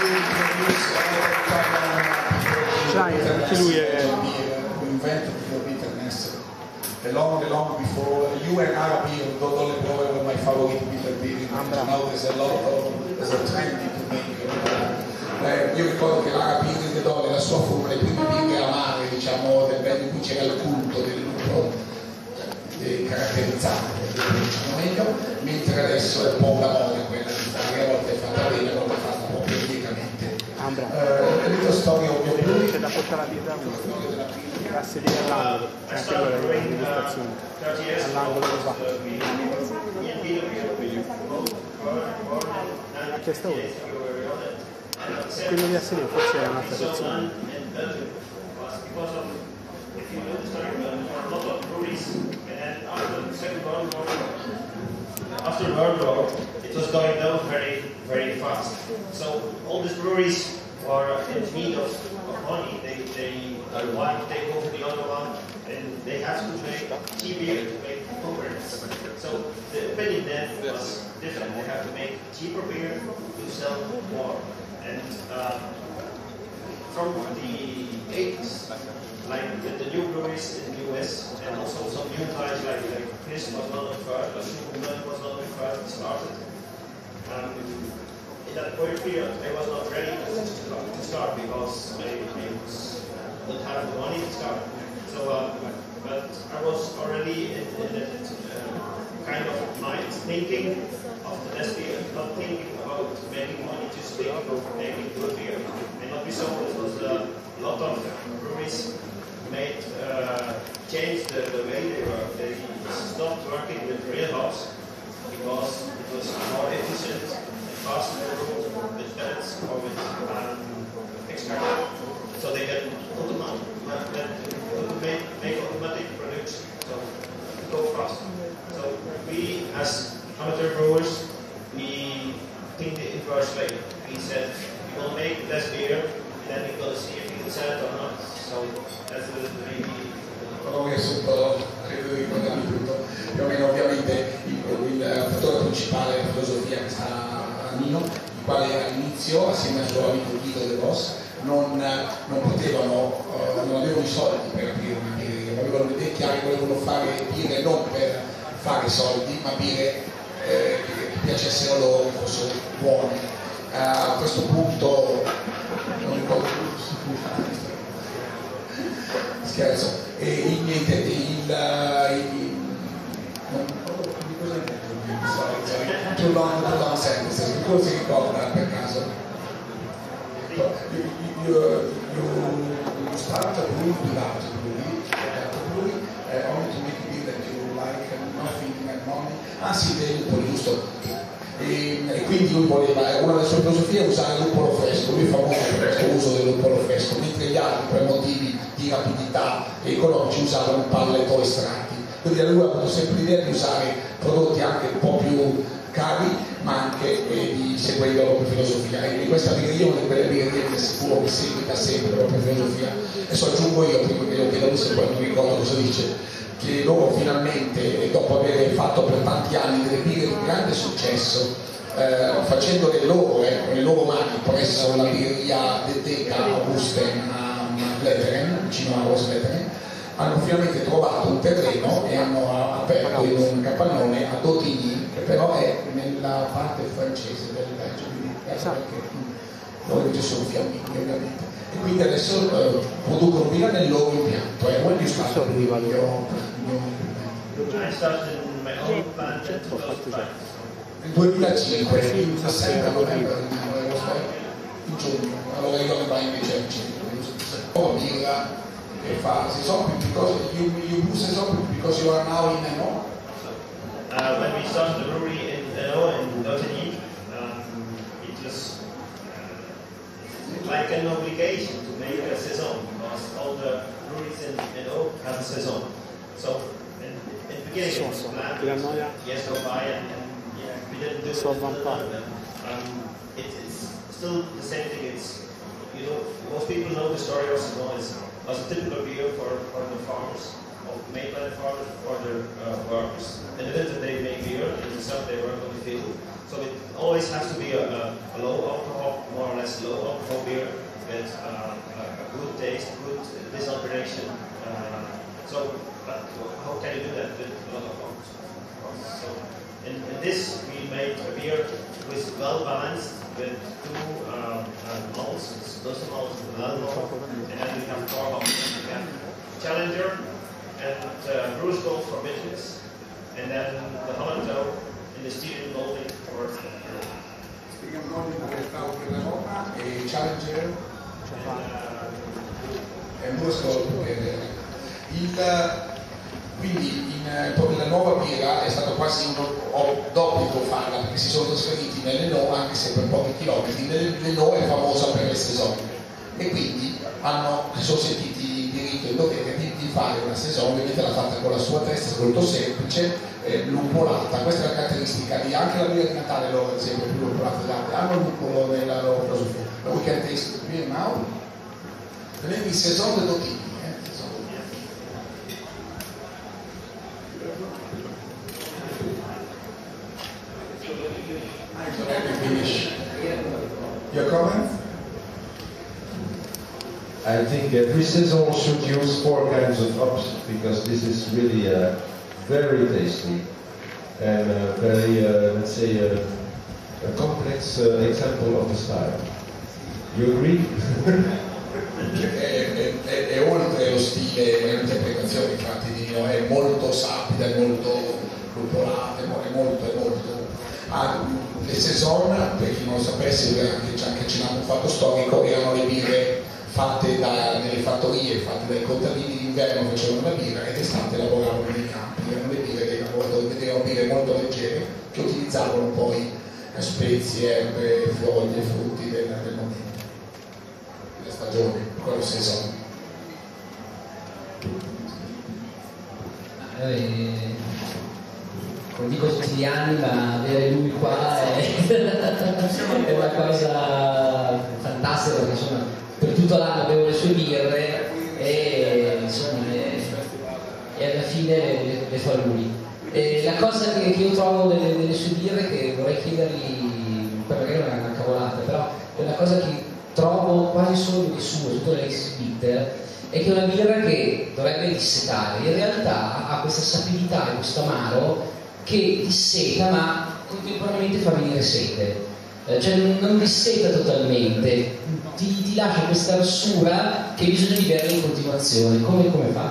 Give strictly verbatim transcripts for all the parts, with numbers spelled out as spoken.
Sai, anche lui è invented before bitterness. Long, long before you and Arabi, Dodole Pro were my favorite bitter beer. Now there's a lot of, there's a trend to make. Eh, io ricordo che l'Arabi di Dodole, la sua fu una delle prime birre amare, diciamo, del bel in cui c'era il culto del lupo eh, caratterizzato, diciamo meglio, mentre adesso è un po' una moda quella di fare, a volte è fatta bene, a volte è fatta proprio indicamente. Eh, è la storia ovviamente. C'è da portare la birra classe lì all'angolo, anche quella è la degustazione, all'angolo lo fa. Ha chiesto ora. Quello di Asserio forse è un'altra persona. After World War, it was going down very, very fast. So all these breweries were in need of, of money. They, they uh, one take over the other one, and they have to make cheap beer to make progress. So the opinion then was different. They have to make cheaper beer to sell more. And uh, from the eighties, like the, the new breweries in the U S, and also some new guys like, like Chris was not the first, Superman was not the first that started. Um, in that point period, I was not ready to start because I, I was, didn't have the money to start. So, uh, but I was already in, in that uh, kind of mind thinking of the next year, not thinking about making money, just thinking of making good beer. And what we saw was a lot of breweries made uh, changed the, the way they were. They stopped working with real hops because it was more efficient and faster to brew with pellets or with um, extract. So they get automatic, make, make automatic production, so go faster. So we, as amateur brewers, we think the inverse way. We said we will make less beer, and then we will see if we can sell it or not. So that's the maybe. Sotto, credo di ricordarmi tutto, più o meno ovviamente il, il fattore principale della filosofia che sta a Nino, il quale all'inizio, assieme al suo amico Guido De Vos, non, non potevano, uh, non avevano i soldi per aprire una birreria, avevano le idee chiare, volevano fare birre non per fare soldi, ma birre eh, che piacessero loro, che fossero buone. Uh, a questo punto, non ricordo più, scherzo. E il niente, il, il non too long, too long sentence, cosa si ricorda per caso? You, you, you start a brewery without a brewery, without a brewery, uh, only to make beer that you like and nothing and money. Ah sì, del luppolo, giusto? E, e quindi lui voleva, una delle sue filosofie è usare il luppolo fresco, lui è famoso per questo uso del luppolo fresco, mentre gli altri per motivi di rapidità e economici usavano pallet o estratti. Quindi lui ha avuto sempre l'idea di usare prodotti anche un po' più cari, ma anche eh, di, seguendo la propria filosofia. E questa birreria è una di quelle birrerie che sicuro che seguita sempre la propria filosofia. Adesso aggiungo io, prima che io chiedo lui se poi non ricordo cosa dice, che loro finalmente, dopo aver fatto per tanti anni delle birre di grande successo, eh, facendole loro, eh, con le loro mani, presso la birreria Dedeca Augusten a Letteren, vicino a Rosletteren, hanno finalmente trovato un terreno e hanno aperto in un capannone a Dautigny, che però è nella parte francese del Belgio, quindi perché loro ci sono fiammini ovviamente. E quindi adesso eh, producono birra nel loro impianto. E when you start to do your, I started in my own plant in two thousand five. nel duemilacinque, in dicembre, novembre, in giugno, allora io ne vai invece al centro. Birra che fa Sesoppi, because you, you brew Sesoppi because you are now in N O? Uh, when we started the brewery in N O in Dautigny, um, it was uh, like an obligation to make a saison because all the breweries in N O have a saison. So in, in the beginning it was planned yes or by and, and yeah, we didn't do it. Um, it, it's still the same thing. It's you know most people know the story of saison is as a typical beer for, for the farmers. of Maitland for other uh, workers. In the winter they make beer, in the summer they work on the field. So it always has to be a, a, a low alcohol, more or less low alcohol beer with uh, a, a good taste, good disalteration. Uh, so, but how can you do that with a lot of alcohol? So, in, in this we made a beer which is well balanced with two um, uh, malts, those malts and alcohol, and then we have four hops. We have Challenger and uh, Bruce Gold for bitterness, and then the Holland Oak in the steel molding for Spiegano di Arrestavo per la Roma e Challenger e Bruce Gold. Il, quindi in, proprio la nuova birra è stato quasi un d'obbligo farla perché si sono trasferiti nelle No, anche se per pochi chilometri. Le No è famosa per le saison e quindi hanno, si sono sentiti il diritto e il dovere di, di fare una saison. Ovviamente l'ha fatta con la sua testa, molto semplice, eh, lupolata. Questa è la caratteristica di anche la birra di Natale, loro ad esempio più lupolata delle altre, hanno il lupolo nella loro filosofia. But we can taste the beer now. The name is Saison de Dottini. Let me finish. Your comment? I think every saison should use four kinds of hops because this is really uh, very tasty and uh, very, uh, let's say, uh, a complex uh, example of the style. You agree? è, è, è oltre lo stile e l'interpretazione, infatti, di Nino, è molto sapida, è molto lupolata, è molto, è molto. Ah, le saison, per chi non lo sapesse, anche ci ha anche accennato un fatto storico, erano le birre fatte da, nelle fattorie, fatte dai contadini, d'inverno facevano la birra e d'estate lavoravano nei campi, erano le birre dei lavoratori, erano birre molto leggere che utilizzavano poi spezie, erbe, foglie, frutti del, del momento, delle stagioni, quello saison. Noi, come dico tutti gli anni, ma avere lui qua è, è una cosa fantastica perché insomma per tutto l'anno bevo le sue birre e insomma e, e alla fine le, le fa lui. E la cosa che, che io trovo delle, delle sue birre, che vorrei chiedergli, poi magari non è una cavolata, però è una cosa che trovo quasi solo di suo, tutto l'ex bitter, è che è una birra che dovrebbe dissetare, in realtà ha questa sapidità e questo amaro che disseta ma contemporaneamente fa venire sete, eh, cioè non disseta totalmente, ti, ti lascia questa arsura che bisogna di berla in continuazione. Come, come fa?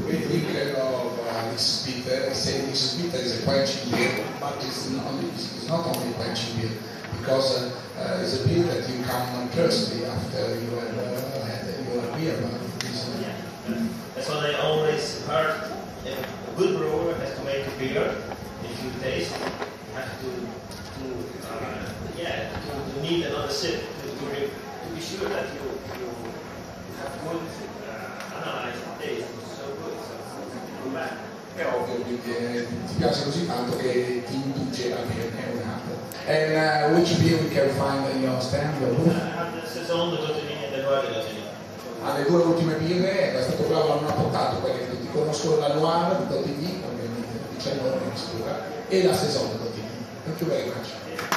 This bitter, saying this bitter is a quenching beer, but it's not, it's not only quenching beer, because uh, uh, it's a beer that you come thirsty after you have uh, had your beer. Yeah. That's what I always heard. A good brewer has to make a beer. If you taste, you have to, to uh, yeah, to, to need another sip to, to, re, to be sure that you, you have good uh, analyze the taste. It's so good. So come back. È ovvio, quindi eh, ti piace così tanto che ti induce a bere un'altra. And uh, which beer we can find in your stand? Your booth? I have the Saison de Dottini e the Noir de Dottini. Ah, le due ultime birre, è stato bravo, non ha portato quelle che tutti conoscono, la Noir di Dottini, ovviamente, diciannove in mistura, e la Saison di Dottini. Thank you very much.